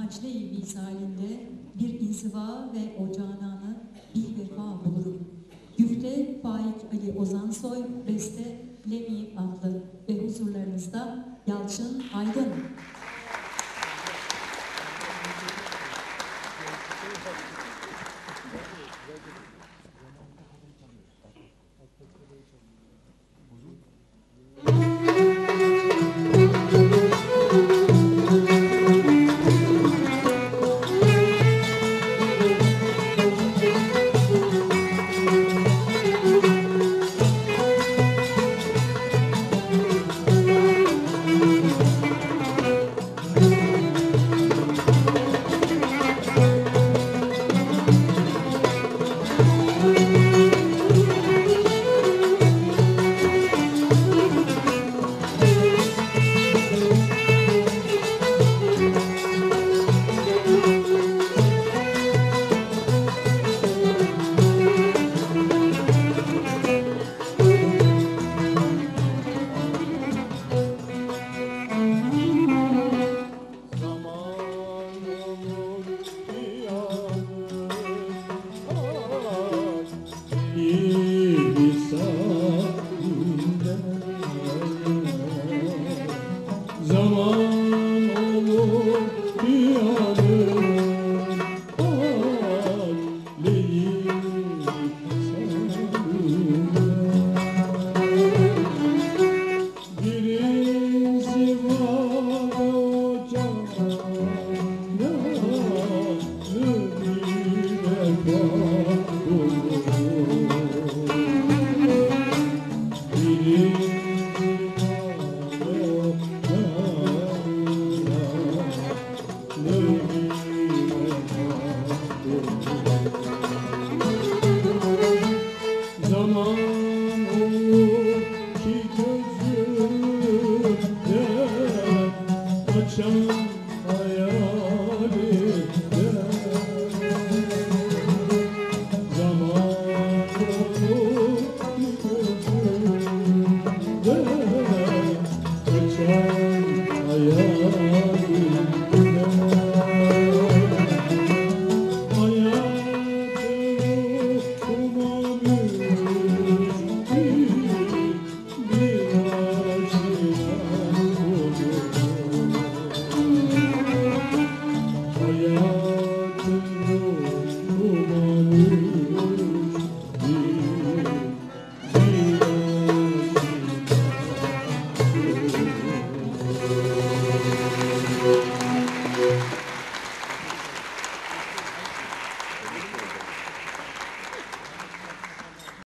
Hacle-i visalinde bir inziva ve o cananı bir vefa bulurum. Güfte Faik Ali Ozansoy, beste Levi adlı ve huzurlarınızda Yalçın Aydın. Zaman olur yanım aleyhim sarılır. Bir inzivada ocağına bir vefa bulur. Bir